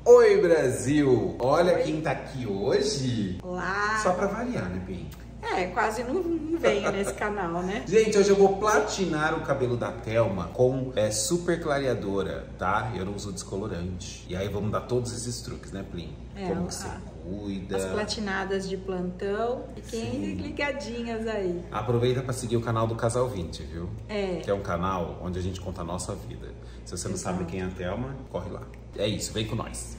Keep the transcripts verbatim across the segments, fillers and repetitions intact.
Oi, Brasil! Olha quem tá aqui hoje. Olá! Só pra variar, né, Pim? É, quase não venho nesse canal, né? Gente, hoje eu vou platinar o cabelo da Thelma com é, super clareadora, tá? Eu não uso descolorante. E aí vamos dar todos esses truques, né, Plim? É, Como que você a, cuida. As platinadas de plantão. Fiquem Sim. ligadinhas aí. Aproveita pra seguir o canal do Casal vinte, viu? É. Que é um canal onde a gente conta a nossa vida. Se você não Exato. sabe quem é a Thelma, corre lá. É isso, vem com nós.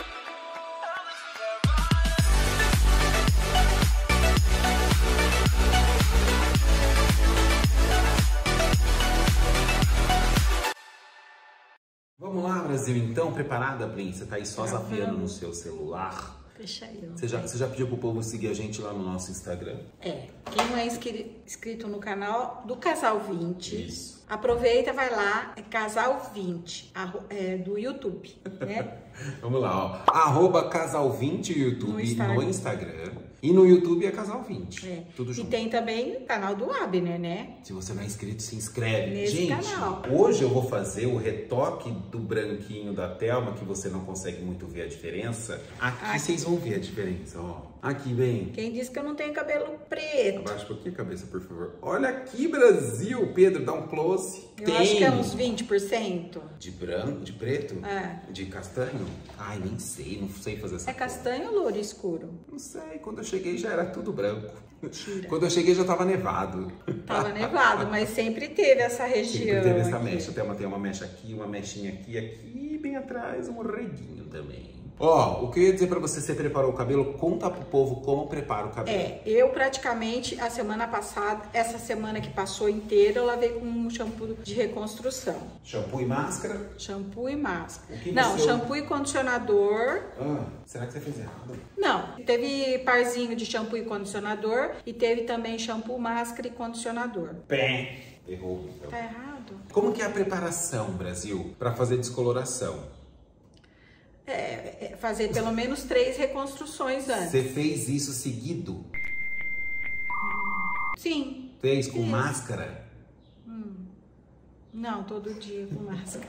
Vamos lá, Brasil, então, preparada, Brin? Você tá aí só zapeando no seu celular? Deixa eu. Você já, você já pediu pro povo seguir a gente lá no nosso Instagram? É. Quem não é inscri inscrito no canal do Casal vinte, Isso. aproveita, vai lá, é Casal vinte, é, do YouTube, né? Vamos lá, ó. Arroba Casal vinte YouTube No no Instagram. Instagram. E no YouTube é Casal vinte. É. Tudo junto. E tem também o canal do Abner, né? Se você não é inscrito, se inscreve. Nesse Gente, canal. hoje eu vou fazer o retoque do branquinho da Thelma, que você não consegue muito ver a diferença. Aqui, Aqui. vocês vão ver a diferença, ó. Aqui, bem. Quem disse que eu não tenho cabelo preto? Abaixa um pouquinho a cabeça, por favor. Olha aqui, Brasil. Pedro, dá um close. Eu Tem. acho que é uns vinte por cento. De branco, de preto? É. De castanho? Ai, nem sei, não sei fazer essa É cor. castanho ou louro escuro? Não sei, quando eu cheguei já era tudo branco. Mentira. Quando eu cheguei já tava nevado. Tava nevado, mas sempre teve essa região. Sempre teve essa aqui. mecha. Até uma, tem uma mecha aqui, uma mechinha aqui, aqui, e bem atrás um reguinho também. Ó, o que eu ia dizer pra você, você preparou o cabelo? Conta pro povo como prepara o cabelo. É, eu praticamente, a semana passada, essa semana que passou inteira, eu lavei com um shampoo de reconstrução. Shampoo e máscara? Shampoo e máscara. O que Não, você- shampoo e condicionador. Ah, será que você fez errado? Não, teve parzinho de shampoo e condicionador e teve também shampoo, máscara e condicionador. Pé. Errou, então. Tá errado? Como que é a preparação, Brasil, pra fazer descoloração? É, é fazer pelo menos três reconstruções antes. Você fez isso seguido? Sim. Fez com Fiz. máscara? Não, todo dia com máscara.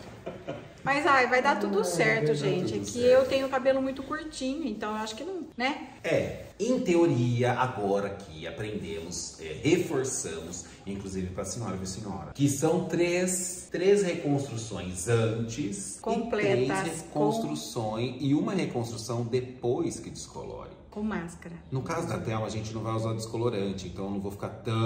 Mas ai, vai dar tudo certo, vai dar gente. tudo É que certo. eu tenho o cabelo muito curtinho, então eu acho que não, né? É, em teoria, agora que aprendemos, é, reforçamos, inclusive para a senhora, viu, senhora? Que são três, três reconstruções antes Completas, e três reconstruções e uma reconstrução depois que descolore. Com máscara. No caso da Thelma, a gente não vai usar descolorante, então eu não vou ficar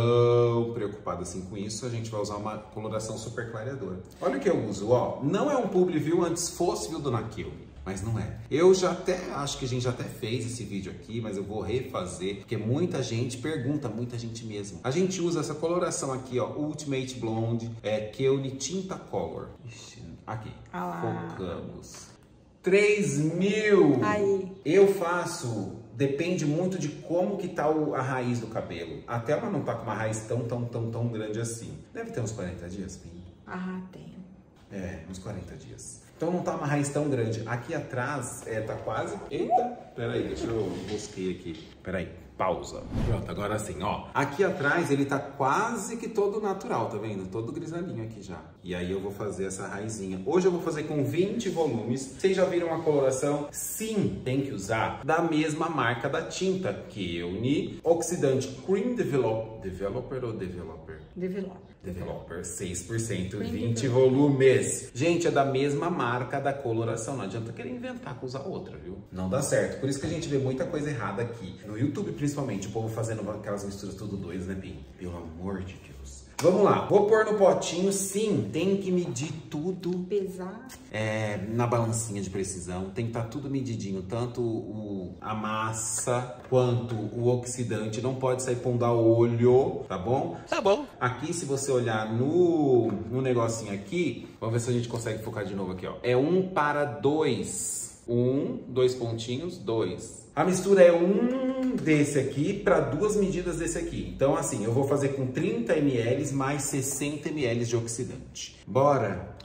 tão preocupado assim com isso. A gente vai usar uma coloração super clareadora. Olha o que eu uso, ó. Não é um publi, viu? Antes fosse, viu, dona Kilby? Mas não é. Eu já até, acho que a gente já até fez esse vídeo aqui, mas eu vou refazer, porque muita gente pergunta, muita gente mesmo. A gente usa essa coloração aqui, ó, Ultimate Blonde, é Keone Tinta Color. Ixi, aqui, Ah lá. focamos. três mil! Aí. Eu faço, depende muito de como que tá o, a raiz do cabelo. A Thelma não tá com uma raiz tão, tão, tão, tão grande assim. Deve ter uns quarenta dias, Pim. Ah, tenho. É, uns quarenta dias. Então não tá uma raiz tão grande. Aqui atrás, é, tá quase... Eita, peraí, deixa eu busquei aqui. Peraí, pausa. Pronto, agora sim, ó. Aqui atrás ele tá quase que todo natural, tá vendo? Todo grisalhinho aqui já. E aí eu vou fazer essa raizinha. Hoje eu vou fazer com vinte volumes. Vocês já viram a coloração? Sim, tem que usar da mesma marca da tinta, Keone Oxidante Cream Develop... Developer ou Developer? Develop. Developer, seis por cento, Cream vinte Developer. volumes. Gente, é da mesma marca da coloração. Não adianta querer inventar com usar outra, viu? Não dá certo. Por isso que a gente vê muita coisa errada aqui. No YouTube, principalmente, o povo fazendo aquelas misturas tudo doidas, né, Pim? Pelo amor de Deus. Vamos lá. Vou pôr no potinho, sim. Tem que medir tudo. Pesar. É, na balancinha de precisão, tem que estar tudo medidinho, tanto o, a massa quanto o oxidante, não pode sair pondo a olho, tá bom? Tá bom. Aqui, se você olhar no, no negocinho aqui, vamos ver se a gente consegue focar de novo aqui, ó. É um para dois. Um, dois pontinhos, dois. A mistura é um desse aqui para duas medidas desse aqui. Então, assim, eu vou fazer com trinta mililitros mais sessenta mililitros de oxidante. Bora? Bora.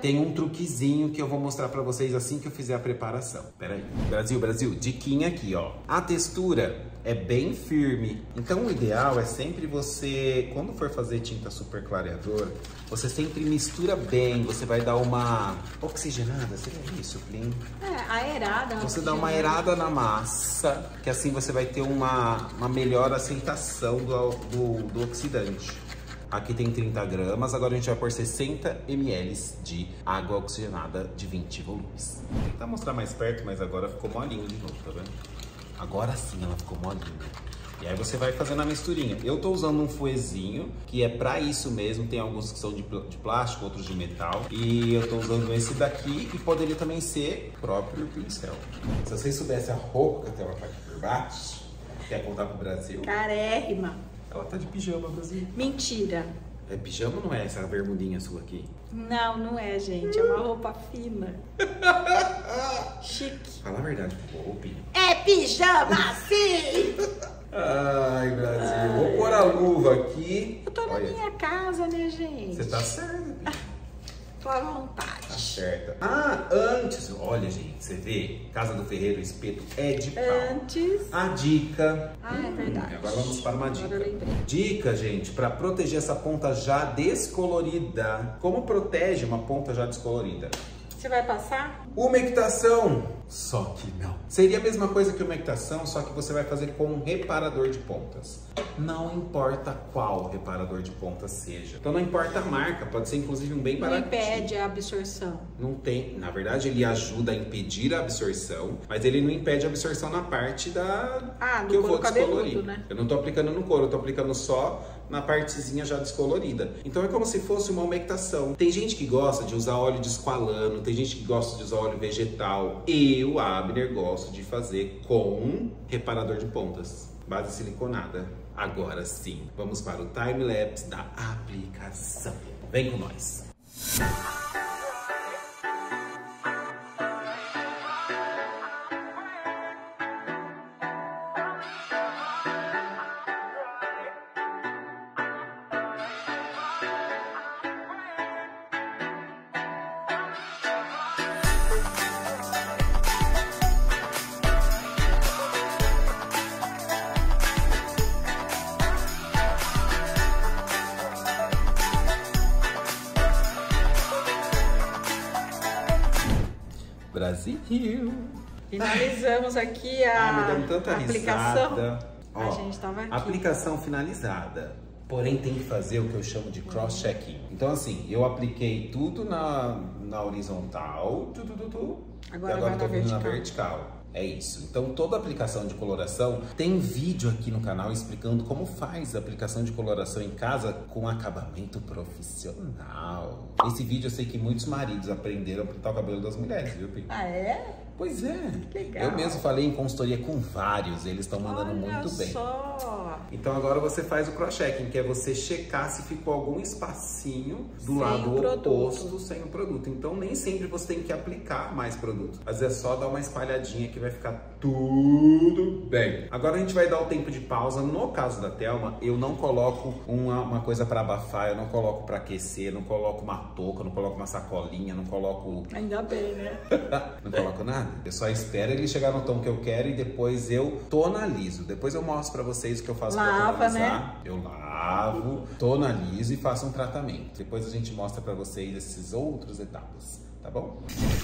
tem um truquezinho que eu vou mostrar pra vocês assim que eu fizer a preparação. Pera aí. Brasil, Brasil, diquinha aqui, ó. A textura é bem firme. Então o ideal é sempre você, quando for fazer tinta super clareadora, você sempre mistura bem. Você vai dar uma oxigenada, seria isso, Plin? É, aerada. Você dá uma aerada na massa, que assim você vai ter uma, uma melhor aceitação do, do, do oxidante. Aqui tem trinta gramas, agora a gente vai pôr sessenta mililitros de água oxigenada de vinte volumes. Vou tentar mostrar mais perto, mas agora ficou molinho de novo, tá vendo? Agora sim ela ficou molinha. E aí você vai fazendo a misturinha. Eu tô usando um fouetzinho, que é pra isso mesmo. Tem alguns que são de, de plástico, outros de metal. E eu tô usando esse daqui, e poderia também ser o próprio pincel. Se vocês soubessem a roupa que ela tá aqui por baixo, quer contar pro Brasil? Carérrima. Ela tá de pijama, Brasil. Mentira. É pijama ou não é essa bermudinha sua aqui? Não, não é, gente. É uma roupa fina. Chique. Fala a verdade pro povo, Pino. É pijama, sim! Ai, Brasil. Ai. Vou pôr a luva aqui. Eu tô na Olha. minha casa, né, gente? Você tá certo, Pino. Tô à vontade. Tá certa. Ah, antes, olha, gente, você vê, Casa do Ferreiro, o espeto é de pau. Antes. A dica. Ah, é verdade. Hum, agora vamos para uma dica. Agora eu lembrei. Dica, gente, para proteger essa ponta já descolorida. Como protege uma ponta já descolorida? Você vai passar? Umectação, só que não. Seria a mesma coisa que umectação, só que você vai fazer com um reparador de pontas. Não importa qual reparador de pontas seja. Então não importa a marca, pode ser inclusive um bem baratinho. Não impede a absorção. Não tem, na verdade ele ajuda a impedir a absorção, mas ele não impede a absorção na parte da ah, do que eu vou couro descolorir. cabeludo, né? Eu não tô aplicando no couro, eu tô aplicando só na partezinha já descolorida. Então é como se fosse uma umectação. Tem gente que gosta de usar óleo de esqualano, tem gente que gosta de usar óleo vegetal. Eu, Abner, gosto de fazer com reparador de pontas, base siliconada. Agora sim, vamos para o time-lapse da aplicação. Vem com nós! Brasil! Finalizamos aqui a ah, me dando tanta aplicação. Risada. A Ó, gente tava aqui. Aplicação finalizada. Porém, tem que fazer o que eu chamo de cross-checking. Então, assim, eu apliquei tudo na, na horizontal. Tu, tu, tu, tu, agora e agora vai tô na vindo vertical. na vertical. É isso. Então, toda aplicação de coloração, tem vídeo aqui no canal explicando como faz a aplicação de coloração em casa com acabamento profissional. Esse vídeo eu sei que muitos maridos aprenderam a pintar o cabelo das mulheres, viu, Pi? Ah, é? Pois é. Legal. Eu mesmo falei em consultoria com vários, eles estão mandando Olha muito bem. Só. Então agora você faz o cross-checking, que é você checar se ficou algum espacinho do sem lado produto. oposto sem o produto. Então nem sempre você tem que aplicar mais produto. Às vezes é só dar uma espalhadinha que vai ficar tudo bem. Agora a gente vai dar o tempo de pausa. No caso da Thelma, eu não coloco uma, uma coisa para abafar, eu não coloco para aquecer, não coloco uma touca, não coloco uma sacolinha, não coloco... Ainda bem, né? Não coloco nada. Eu só espero ele chegar no tom que eu quero e depois eu tonalizo. Depois eu mostro pra vocês o que eu faço Lava, pra tonalizar. né? Eu lavo, tonalizo e faço um tratamento. Depois a gente mostra pra vocês essas outras etapas, tá bom?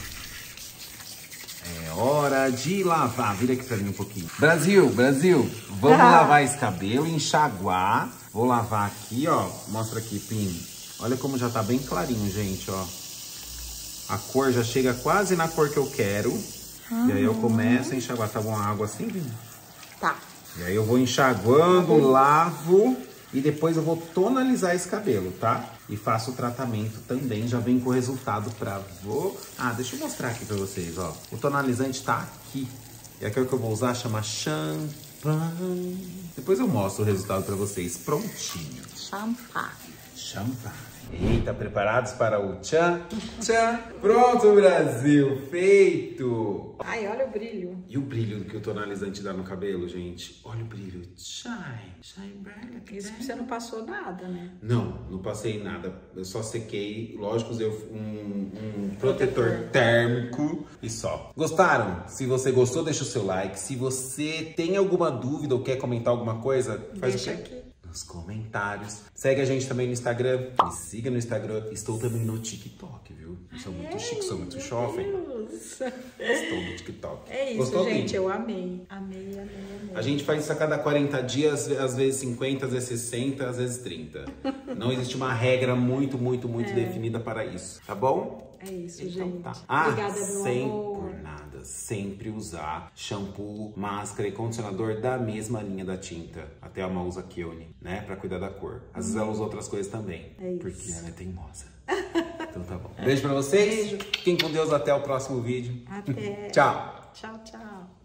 É hora de lavar. Vira aqui pra mim um pouquinho. Brasil, Brasil, vamos ah. lavar esse cabelo, enxaguar. Vou lavar aqui, ó. Mostra aqui, Pim. Olha como já tá bem clarinho, gente, ó. A cor já chega quase na cor que eu quero. Uhum. E aí eu começo a enxaguar. Tá bom a água assim, Pim? Tá. E aí eu vou enxaguando, uhum. lavo e depois eu vou tonalizar esse cabelo, tá? E faço o tratamento também, já vem com o resultado pra vou... Ah, deixa eu mostrar aqui pra vocês, ó. O tonalizante tá aqui. E aquele que eu vou usar chama Champanhe. Depois eu mostro o resultado pra vocês, prontinho. Champanhe. Champanhe. Eita, preparados para o tchan, tchan. Pronto, Brasil, feito. Ai, olha o brilho. E o brilho que o tonalizante dá no cabelo, gente? Olha o brilho. Shine, shine bright. Isso que você não passou nada, né? Não, não passei nada. Eu só sequei. Lógico, usei um, um protetor térmico e só. Gostaram? Se você gostou, deixa o seu like. Se você tem alguma dúvida ou quer comentar alguma coisa, faz Deixa o quê? aqui. Nos comentários. Segue a gente também no Instagram. Me siga no Instagram. Estou também no TikTok, viu? Sou muito chique, sou muito jovem. Estou no TikTok. É isso, Gostou, gente. Kim? Eu amei. Amei, amei, amei. A gente faz isso a cada quarenta dias, às vezes cinquenta, às vezes sessenta, às vezes trinta. Não existe uma regra muito, muito, muito é. definida para isso, tá bom? É isso, então, gente. Tá. Ah, Obrigada, meu sem amor. por nada. Sempre usar shampoo, máscara e condicionador da mesma linha da tinta. Até a Alma usa Keone, né? Pra cuidar da cor. Às vezes ela usa outras coisas também. É isso. Porque ela é teimosa. Então tá bom. Beijo pra vocês. Beijo. Fiquem com Deus. Até o próximo vídeo. Até. Tchau. Tchau, tchau.